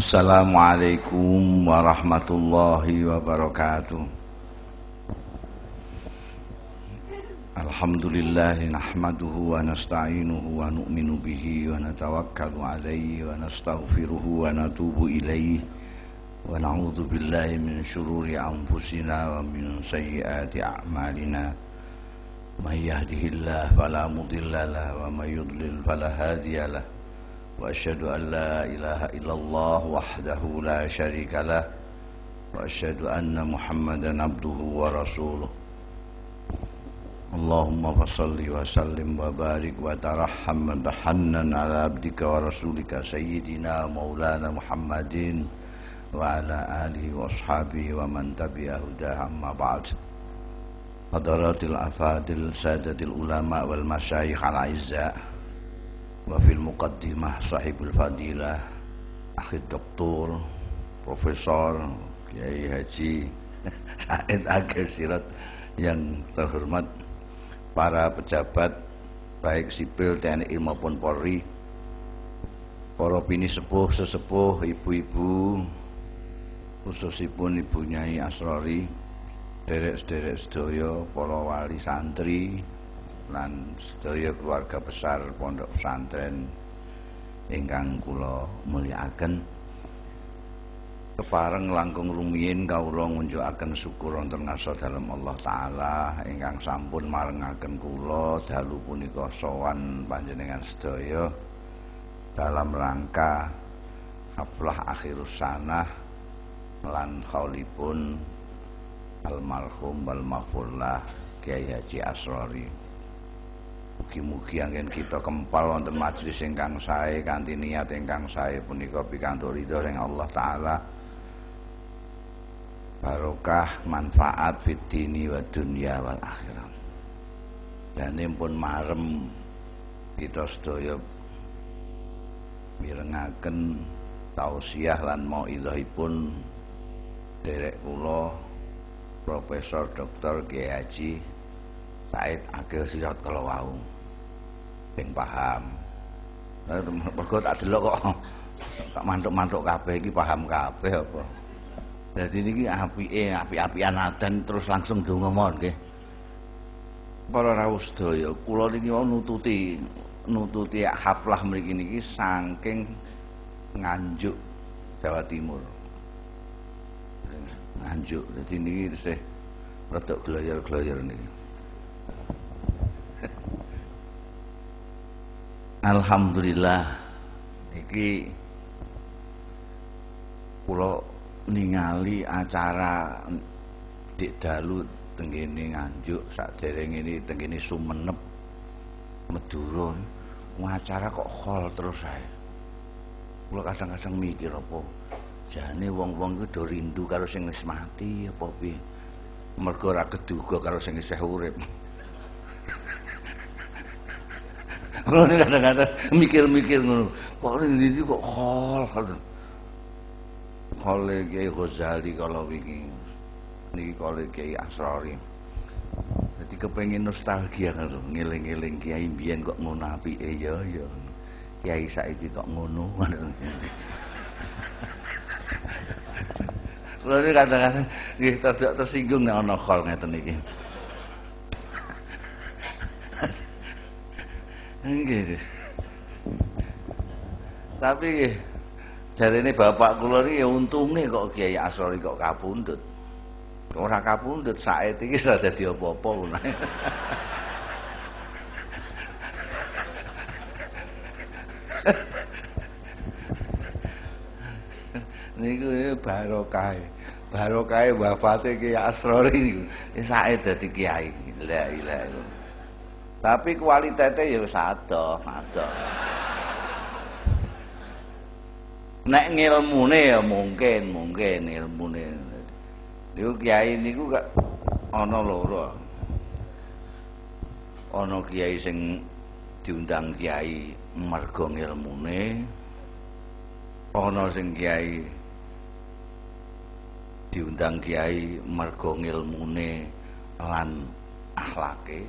Assalamualaikum warahmatullahi wabarakatuh. Alhamdulillah nahmaduhu wa nasta'inuhu wa nu'minu bihi wa natawakkalu alaihi wa nastaghfiruhu wa natubu ilaihi wa na'udzu billahi min syururi anfusina wa min sayyiati a'malina. May yahdihillahu fala mudilla lahu wa may yudlil fala hadiya lahu. Wa asyhadu an la ilaha illallah wahdahu la syarika lah wa asyhadu anna Muhammadan abduhu wa rasuluh. Allahumma fassalli wa sallim wa barik wa tarahham wa tahannan ala abdika wa rasulika sayyidina maulana Muhammadin wa ala alihi wa ashabihi wa man tabi'ahu hudahu amma ba'd. Hadaratil afadil sadatil ulama wal masyayikh al aizza wa fil muqaddimah sahibul fadilah akhir doktor profesor Kiai Haji Said Agil Sirot yang terhormat, para pejabat baik sipil TNI maupun Polri, para bini sepuh sesepuh, ibu-ibu, khususipun Ibu Nyai Asrori, derek-derek sedaya, para wali santri lan sedaya keluarga besar pondok pesantren ingkang kula mulyakaken. Kepareng langkung rumiyin kawula ngunjukaken syukur wonten ngarsa dalem Allah taala ingkang sampun marengaken kula dalu punika sowan panjenengan sedaya dalam rangka haflah akhirus sanah lan khaulipun almarhum wal maghfurlah Kiai Haji Asrori. Mugi-mugi anggen kita kempal wonten majelis ingkang sae kanthi niat ingkang sae punika pikantuk ridho ing Allah taala, barokah manfaat fid dini wa dunya wal akhirah. Dene pun marem kita sedaya mirengaken tausiah lan mauidhahipun derek kula Profesor Dr. Kiai Haji Said Agil Sirot kala wau sing paham. Mergo tak delok kok tak mantuk-mantuk kabeh iki paham kabeh apa. Dadi niki apike apik-apikan adan terus langsung donga mawon nggih. Para rawuh sedaya, kula niki nututi haflah mriki niki saking Nganjuk Jawa Timur. Nganjuk, dadi niki tesih rada gloyor-gloyor niki. Alhamdulillah iki kula ningali acara dik dalu tenggene Nganjuk sadereng ini tenggene Sumenep Madura. Acara kok hol terus ae. Kula kadang-kadang mikir apa jane wong-wong iku do rindu karo sing wis mati apa piye. Mergo ora keduga karo sing isih urip. Kalau ini kadang-kadang mikir-mikir ngono, kok ini kok hol Kiai Ghazali kalau iki niki kalau Kiai Asrori. Jadi kepengin nostalgia kan, ngeling-eling Kiai mbiyen kok ngono apike ya. Kiai saiki kok ngono. Kalau ini kadang-kadang nggih tersinggung nek ana hol ngeten iki. Nggih. Tapi jarene bapak kula niki ya untunge kok Kiai Asrori kok kapundhut. Ora kapundhut saet iki ora dadi apa-apa ngono. Niku barokah wafate Kiai Asrori niku saet dadi kiai. La ilaha illallah. Tapi kualitasnya ya sadok. Nek ngilmune ya mungkin ilmune. Niku kiai niku gak ana loro. Ana kiai sing diundang kiai mergo ngilmune. Ana sing kiai diundang kiai mergo ngilmune lan akhlake.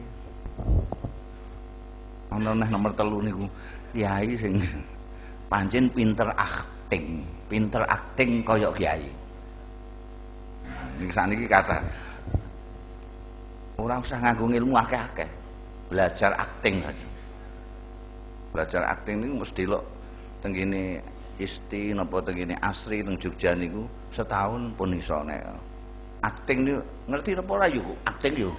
Ana neh nomor 3 niku kiai sing pancen pinter akting, pinter akting kaya kiai. Niki sakniki kata ora usah nganggo ilmu akeh-akeh. Belajar akting saja. Belajar akting niku mesti delok teng kene Isti napa teng kene Asri teng Jogja niku setahun pun iso nek. Akting niku ngerti napa ora yo akting yo.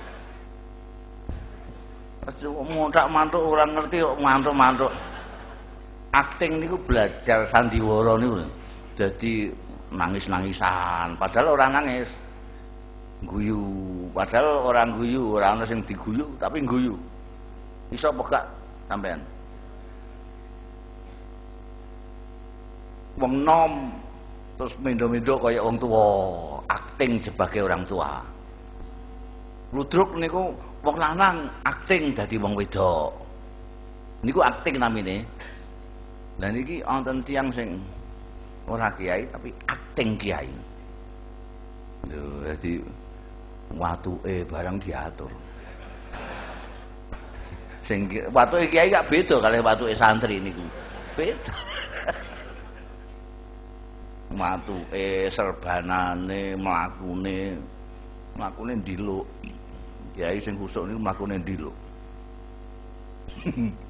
Montak mantuk orang ngerti kok mantuk-mantuk. Akting niku belajar sandiwara niku. Jadi nangis-nangisan, padahal orang nangis. Guyu, padahal orang guyu, ora ana sing diguyu tapi guyu. Iso apa gak sampean? Wong nom terus mendo-mendo kaya wong tua, akting sebagai orang tua. Ludruk niku wong lanang akting dadi wong wedok. Niku akting namine. Lah niki wonten tiyang sing ora kiai tapi akting kiai. Lho, dadi watuke barang diatur. Sing watuke kiai gak beda kalih watuke santri niku. Beda. Watuke serbanane, mlakune ndiluk. Kiai sing khusuk niku mlakune ndiluk.